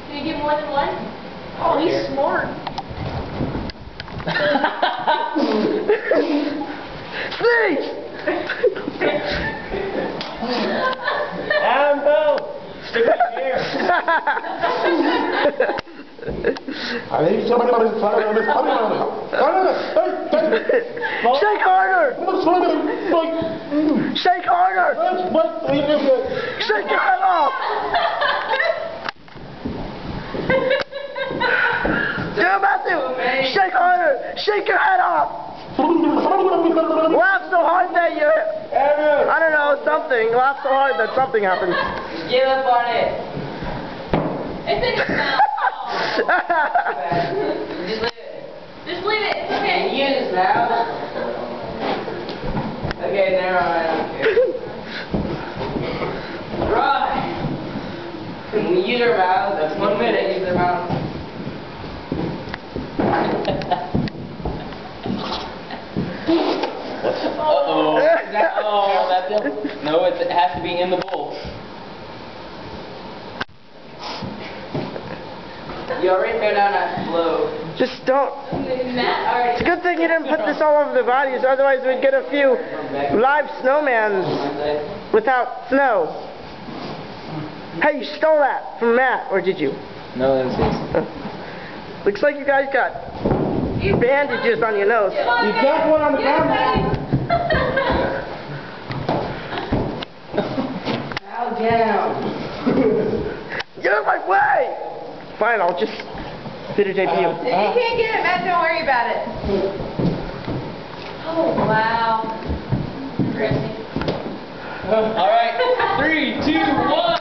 Can you get more than one? Oh, he's smart. Snake! Adam, go! Stick it here. Shake harder! Shake harder! Shake your head off! Yeah, Matthew! Shake harder! Shake your head off! Laugh so hard that you... I don't know, something. Laugh so hard that something happens. Give up on it. It's in his mouth. Just leave it. Just leave it. It's okay. Use his mouth. Okay, never mind. Right. When we use our mouth, that's 1 minute. Use their mouth. Uh-oh. Oh, that's it. No, it has to be in the bowl. You already fell down that slope. Just don't... Matt already... It's a good thing you didn't put this all over the bodies, otherwise we'd get a few live snowmans without snow. Hey, you stole that from Matt, or did you? No, that was his. Looks like you guys got bandages on your nose. You got one on the ground. Bow down. Get out of my way! Fine, I'll just videotape you. You can't get it, Matt. Don't worry about it. Oh, wow. Crazy. All right, 3, 2, 1.